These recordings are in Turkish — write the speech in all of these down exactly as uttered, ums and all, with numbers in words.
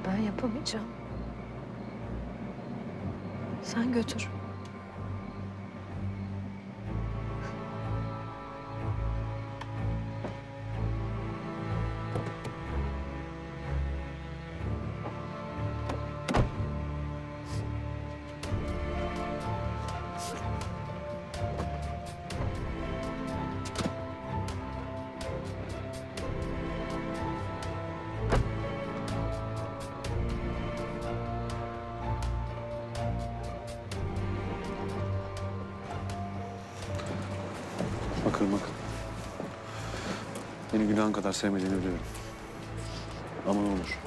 Ben yapamayacağım. Sen götür. Bakın bakın. Beni günahın kadar sevmediğini biliyorum. Ama ne olur.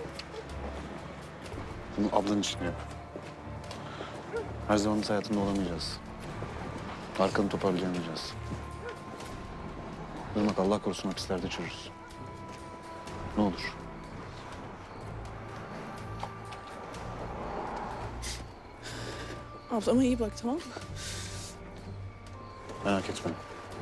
Bunu ablan için yap. Her zaman biz hayatında olamayacağız. Arkanı toparlayamayacağız. Irmak, Allah korusun hapislerde çürürüz. Ne olur. Ablama iyi bak, tamam mı? Merak etme.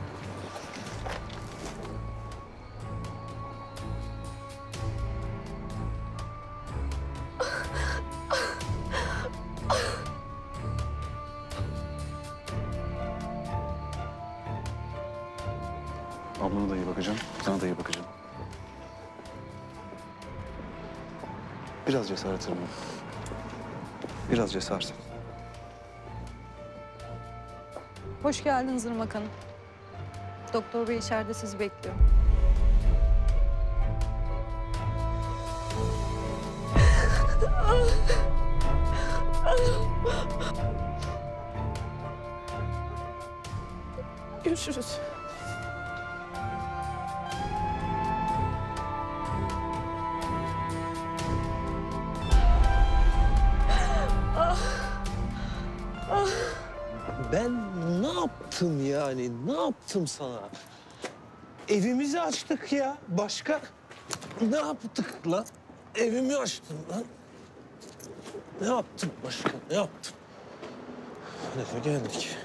Ablana da iyi bakacağım, sana da iyi bakacağım. Biraz cesaret Irmak. Biraz cesaret. Hoş geldiniz Irmak Hanım. Doktor bey içeride sizi bekliyor. Görüşürüz. Ben ne yaptım yani? Ne yaptım sana? Evimizi açtık ya. Başka ne yaptık lan? Evimi açtım lan. Ne yaptım başka? Ne yaptım? Nereye geldik?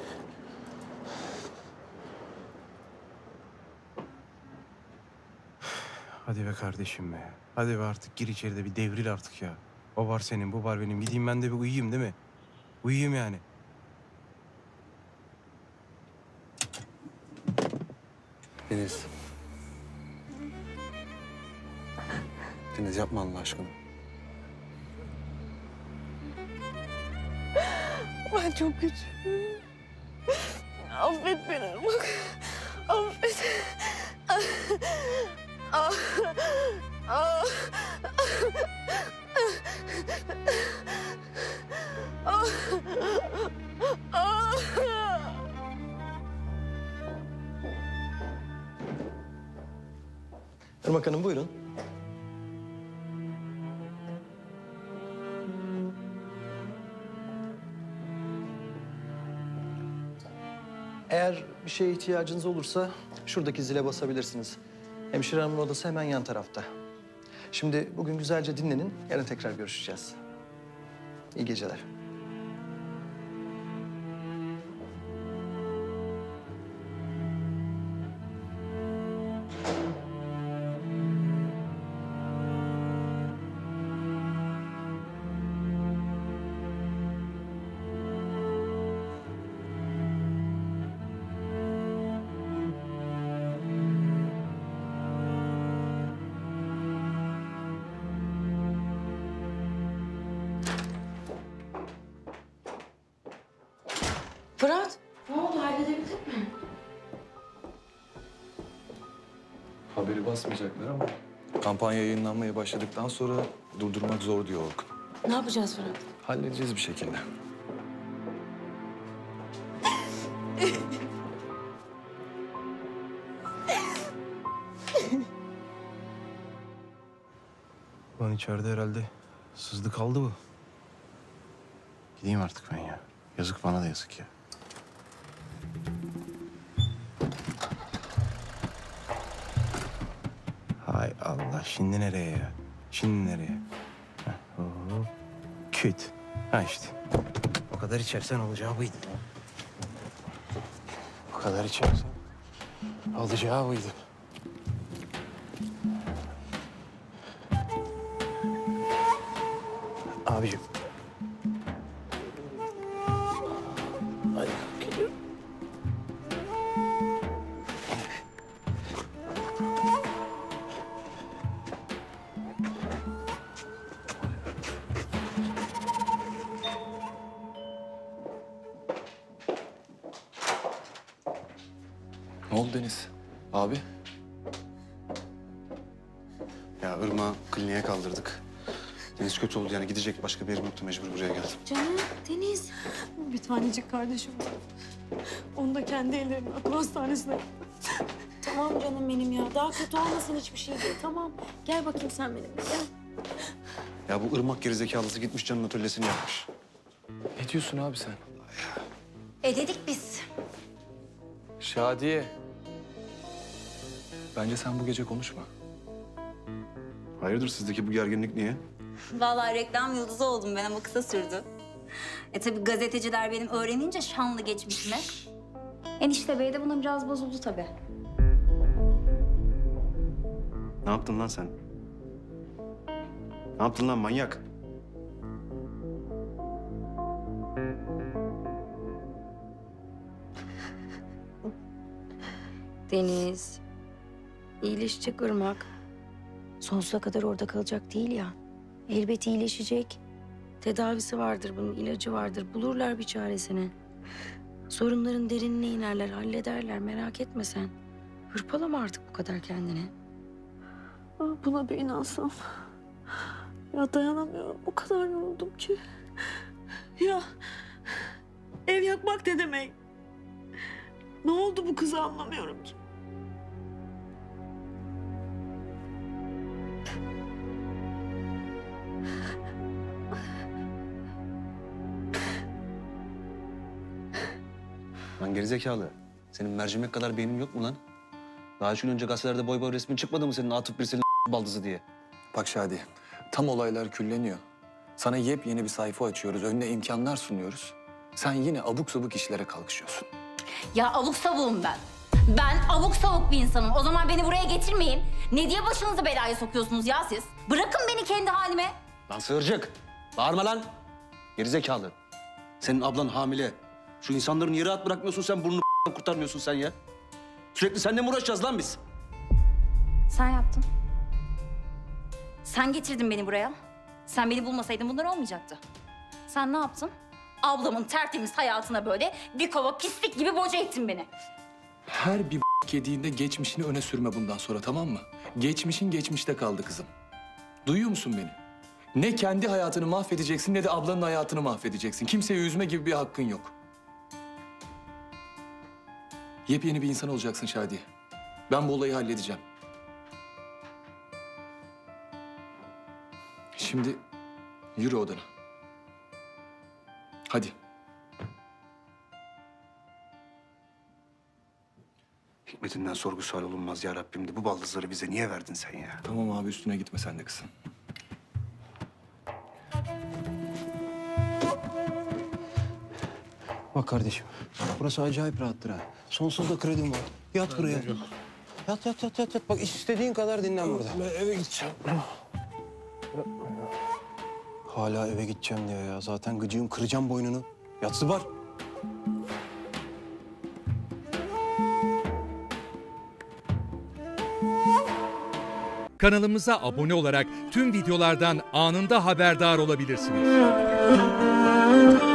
Hadi be kardeşim be. Hadi be artık gir içeride bir devril artık ya. O var senin, bu var benim. Gideyim ben de bir uyuyayım değil mi? Uyuyayım yani. Deniz. Deniz yapma Allah aşkına. Ben çok kötüyüm. Affet beni Irmak. Affet. Ah, ah, ah, ah. Irmak Hanım buyurun. Eğer bir şeye ihtiyacınız olursa şuradaki zile basabilirsiniz. Hemşire hanımın odası hemen yan tarafta. Şimdi bugün güzelce dinlenin, yarın tekrar görüşeceğiz. İyi geceler. Fırat, ne oldu? Halledebildin mi? Haberi basmayacaklar ama kampanya yayınlanmaya başladıktan sonra durdurmak zor diyor Orkun. Ne yapacağız Fırat? Halledeceğiz bir şekilde. Lan içeride herhalde sızdı kaldı bu. Gideyim artık ben ya. Yazık bana da yazık ya. Hay Allah, şimdi nereye ya? Şimdi nereye? Heh, hop. Küt. Ha işte. O kadar içersen olacağı buydu. O kadar içersen olacağı buydu. Abicim. Ay, geliyor. Ne oldu Deniz? Abi? Ya Irmak'ı kliniğe kaldırdık. Deniz kötü oldu yani gidecek başka bir yerim yoktu mecbur buraya geldim. Canım, Deniz. Bir tanecik kardeşim var. Onu da kendi ellerimle akıl hastanesine. Tamam canım benim ya. Daha kötü olmasın hiçbir şey değil. Tamam. Gel bakayım sen benimle. Gel. Ya bu Irmak gerizekalısı gitmiş canın atölyesini yapmış. Ne diyorsun abi sen? E dedik biz. Şadiye. Bence sen bu gece konuşma. Hayırdır sizdeki bu gerginlik niye? Vallahi reklam yıldızı oldum ben ama kısa sürdü. E tabii gazeteciler benim öğrenince şanlı geçmişime. Enişte Bey de buna biraz bozuldu tabii. Ne yaptın lan sen? Ne yaptın lan manyak? Deniz. İyileşecek Irmak. Sonsuza kadar orada kalacak değil ya. Elbet iyileşecek. Tedavisi vardır bunun, ilacı vardır. Bulurlar bir çaresini. Sorunların derinine inerler, hallederler. Merak etme sen. Hırpalama artık bu kadar kendini. Ah, buna bir inansam. Ya dayanamıyorum. O kadar yoruldum ki. Ya ev yakmak ne demek? Ne oldu bu kıza anlamıyorum ki. Lan gerizekalı. Senin mercimek kadar beynin yok mu lan? Daha üç gün önce gazetelerde boy boy resmin çıkmadı mı senin Atıf Birsel'in baldızı diye? Bak Şadiye, tam olaylar külleniyor. Sana yepyeni bir sayfa açıyoruz, önüne imkanlar sunuyoruz. Sen yine abuk sabuk işlere kalkışıyorsun. Ya abuk savuğum ben. Ben abuk savuk bir insanım. O zaman beni buraya getirmeyin. Ne diye başınızı belaya sokuyorsunuz ya siz? Bırakın beni kendi halime. Lan sığırcık. Bağırma lan. Gerizekalı. Senin ablan hamile. Şu insanların yere at bırakmıyorsun sen, burnunu kurtarmıyorsun sen ya. Sürekli seninle mi uğraşacağız lan biz? Sen yaptın. Sen getirdin beni buraya. Sen beni bulmasaydın bunlar olmayacaktı. Sen ne yaptın? Ablamın tertemiz hayatına böyle bir kova pislik gibi boca ettin beni. Her bir yediğinde geçmişini öne sürme bundan sonra, tamam mı? Geçmişin geçmişte kaldı kızım. Duyuyor musun beni? Ne kendi hayatını mahvedeceksin ne de ablanın hayatını mahvedeceksin. Kimseyi üzme gibi bir hakkın yok. Yepyeni bir insan olacaksın Şadiye. Ben bu olayı halledeceğim. Şimdi yürü odana. Hadi. Hikmetinden sorgu sual olunmaz ya Rabbim de bu baldızları bize niye verdin sen ya? Tamam abi, üstüne gitme sen de kızım. Bak kardeşim, burası acayip rahattır ha. Sonsuz da kredim var. Yat buraya. Yat, yat, yat, yat, yat. Bak istediğin kadar dinlen burada. Ben eve gideceğim. Hala eve gideceğim diyor ya. Zaten gıcığım, kıracağım boynunu. Yatsı var. Kanalımıza abone olarak tüm videolardan anında haberdar olabilirsiniz.